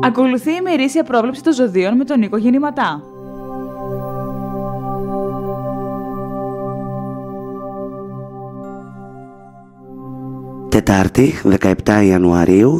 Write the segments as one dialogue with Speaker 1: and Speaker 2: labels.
Speaker 1: Ακολουθεί η ημερήσια πρόβλεψη των ζωδίων με τον Νίκο Γεννηματά.
Speaker 2: Τετάρτη, 17 Ιανουαρίου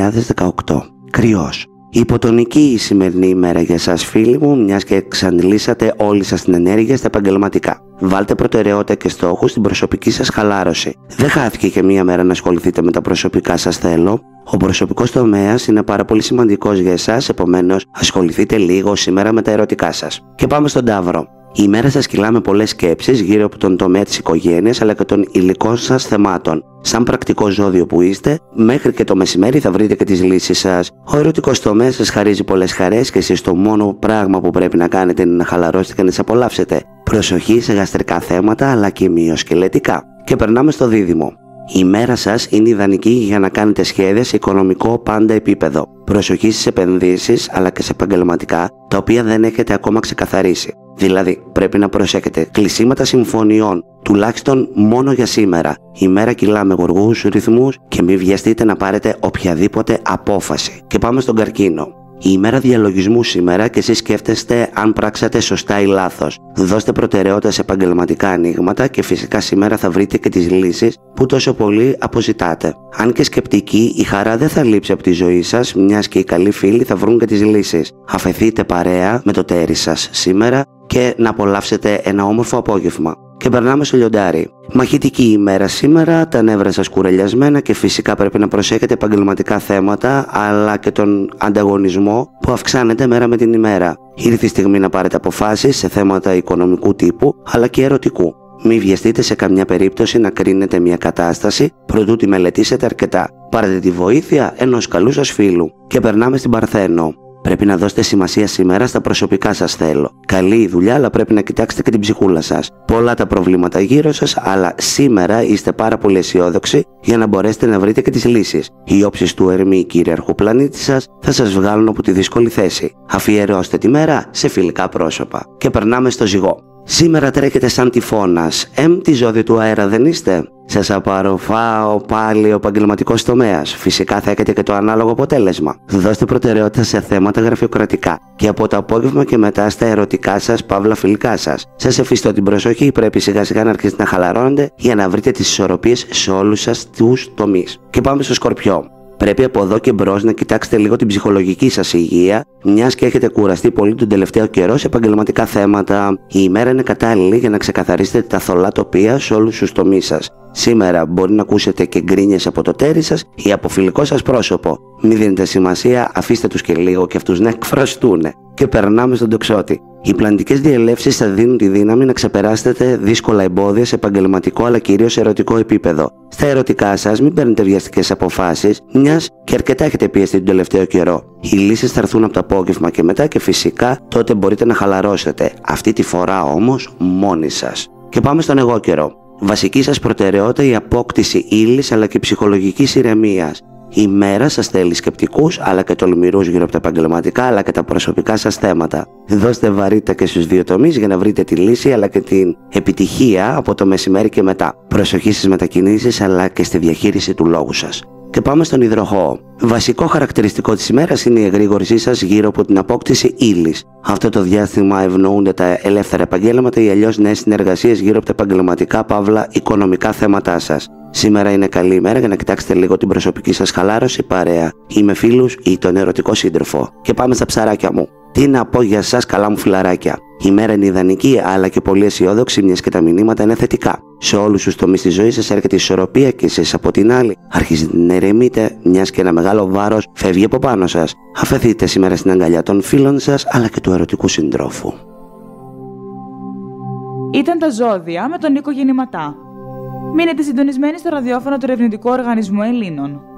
Speaker 2: 2018. Κρυός. Υποτονική η σημερινή ημέρα για σας, φίλοι μου, μιας και εξαντλήσατε όλη σας την ενέργεια στα επαγγελματικά. Βάλτε προτεραιότητα και στόχους στην προσωπική σας χαλάρωση. Δεν χάθηκε και μία μέρα να ασχοληθείτε με τα προσωπικά σας θέλω. Ο προσωπικός τομέας είναι πάρα πολύ σημαντικός για εσάς, επομένως ασχοληθείτε λίγο σήμερα με τα ερωτικά σας. Και πάμε στον Ταύρο. Η ημέρα σας κυλά με πολλές σκέψεις γύρω από τον τομέα της οικογένειας αλλά και των υλικών σας θεμάτων. Σαν πρακτικό ζώδιο που είστε, μέχρι και το μεσημέρι θα βρείτε και τις λύσεις σας. Ο ερωτικός τομέας σας χαρίζει πολλές χαρές και εσείς το μόνο πράγμα που πρέπει να κάνετε είναι να χαλαρώσετε και να τις απολαύσετε. Προσοχή σε γαστρικά θέματα αλλά και μυοσκελετικά. Και περνάμε στο Δίδυμο. Η ημέρα σας είναι ιδανική για να κάνετε σχέδια σε οικονομικό πάντα επίπεδο. Προσοχή στις επενδύσεις αλλά και σε επαγγελματικά τα οποία δεν έχετε ακόμα ξεκαθαρίσει. Δηλαδή, πρέπει να προσέχετε κλεισίματα συμφωνιών, τουλάχιστον μόνο για σήμερα. Η μέρα κυλά με γοργούς ρυθμούς και μην βιαστείτε να πάρετε οποιαδήποτε απόφαση. Και πάμε στον Καρκίνο. Η ημέρα διαλογισμού σήμερα και εσείς σκέφτεστε αν πράξατε σωστά ή λάθος. Δώστε προτεραιότητα σε επαγγελματικά ανοίγματα και φυσικά σήμερα θα βρείτε και τις λύσεις που τόσο πολύ αποζητάτε. Αν και σκεπτικοί, η χαρά δεν θα λείψει από τη ζωή σας, μιας και οι καλοί φίλοι θα βρουν και τις λύσεις. Αφεθείτε παρέα με το τέρι σας σήμερα και να απολαύσετε ένα όμορφο απόγευμα. Και περνάμε στο Λιοντάρι. Μαχητική ημέρα σήμερα, τα νεύρα σας κουρελιασμένα και φυσικά πρέπει να προσέχετε επαγγελματικά θέματα αλλά και τον ανταγωνισμό που αυξάνεται μέρα με την ημέρα. Ήρθε η στιγμή να πάρετε αποφάσεις σε θέματα οικονομικού τύπου αλλά και ερωτικού. Μην βιαστείτε σε καμιά περίπτωση να κρίνετε μια κατάσταση προτού τη μελετήσετε αρκετά. Πάρετε τη βοήθεια ενός καλού σας φίλου. Και περνάμε στην Παρθένο. Πρέπει να δώσετε σημασία σήμερα στα προσωπικά σας θέλω. Καλή η δουλειά, αλλά πρέπει να κοιτάξετε και την ψυχούλα σας. Πολλά τα προβλήματα γύρω σας, αλλά σήμερα είστε πάρα πολύ αισιόδοξοι για να μπορέσετε να βρείτε και τις λύσεις. Οι όψεις του Ερμή, κυρίαρχου πλανήτη σας, θα σας βγάλουν από τη δύσκολη θέση. Αφιερώστε τη μέρα σε φιλικά πρόσωπα. Και περνάμε στο Ζυγό. Σήμερα τρέχετε σαν τυφώνας. Τι ζώδιο του αέρα δεν είστε? Σας απαροφάω πάλι ο επαγγελματικός τομέας. Φυσικά θα έχετε και το ανάλογο αποτέλεσμα. Δώστε προτεραιότητα σε θέματα γραφειοκρατικά και από το απόγευμα και μετά στα ερωτικά σας παύλα φιλικά σας. Σας εφιστώ την προσοχή, πρέπει σιγά σιγά να αρχίσετε να χαλαρώνετε για να βρείτε τις ισορροπίες σε όλους σας τους τομείς. Και πάμε στο Σκορπιό. Πρέπει από εδώ και μπρος να κοιτάξετε λίγο την ψυχολογική σας υγεία, μιας και έχετε κουραστεί πολύ τον τελευταίο καιρό σε επαγγελματικά θέματα. Η ημέρα είναι κατάλληλη για να ξεκαθαρίσετε τα θολά τοπία σε όλους τους τομείς σας. Σήμερα μπορεί να ακούσετε και γκρίνιες από το τέρι σας ή από φιλικό σας πρόσωπο. Μην δίνετε σημασία, αφήστε τους και λίγο και αυτούς να εκφραστούν. Και περνάμε στον Τοξότη. Οι πλανητικές διελεύσεις θα δίνουν τη δύναμη να ξεπεράσετε δύσκολα εμπόδια σε επαγγελματικό αλλά κυρίως σε ερωτικό επίπεδο. Στα ερωτικά σας μην παίρνετε βιαστικές αποφάσεις, μιας και αρκετά έχετε πιεστεί τον τελευταίο καιρό. Οι λύσεις θα έρθουν από το απόγευμα και μετά και φυσικά τότε μπορείτε να χαλαρώσετε. Αυτή τη φορά όμως μόνοι σας. Και πάμε στον εγώ καιρό. Βασική σας προτεραιότητα η απόκτηση ύλης αλλά και ψυχολογικής ηρεμίας. Η μέρα σας θέλει σκεπτικούς αλλά και τολμηρούς γύρω από τα επαγγελματικά αλλά και τα προσωπικά σας θέματα. Δώστε βαρύτητα και στους δύο τομείς για να βρείτε τη λύση αλλά και την επιτυχία από το μεσημέρι και μετά. Προσοχή στις μετακινήσεις αλλά και στη διαχείριση του λόγου σας. Και πάμε στον Υδροχόο. Βασικό χαρακτηριστικό της ημέρας είναι η εγρήγορσή σας γύρω από την απόκτηση ύλης. Αυτό το διάστημα ευνοούνται τα ελεύθερα επαγγέλματα ή αλλιώς νέες συνεργασίες γύρω από τα επαγγελματικά παύλα οικονομικά θέματά σας. Σήμερα είναι καλή ημέρα για να κοιτάξετε λίγο την προσωπική σας χαλάρωση παρέα ή με φίλους ή τον ερωτικό σύντροφο. Και πάμε στα ψαράκια μου. Τι να πω για εσάς, καλά μου φιλαράκια. Η μέρα είναι ιδανική αλλά και πολύ αισιόδοξη, μιας και τα μηνύματα είναι θετικά. Σε όλους τους τομείς της ζωής σας έρχεται η ισορροπία και εσείς από την άλλη αρχίζετε να ηρεμείτε, μιας και ένα μεγάλο βάρος φεύγει από πάνω σας. Αφεθείτε σήμερα στην αγκαλιά των φίλων σας αλλά και του ερωτικού συντρόφου.
Speaker 1: Ήταν τα ζώδια με τον Νίκο Γεννηματά. Μείνετε συντονισμένοι στο ραδιόφωνο του Ερευνητικού Οργανισμού Ελλήνων.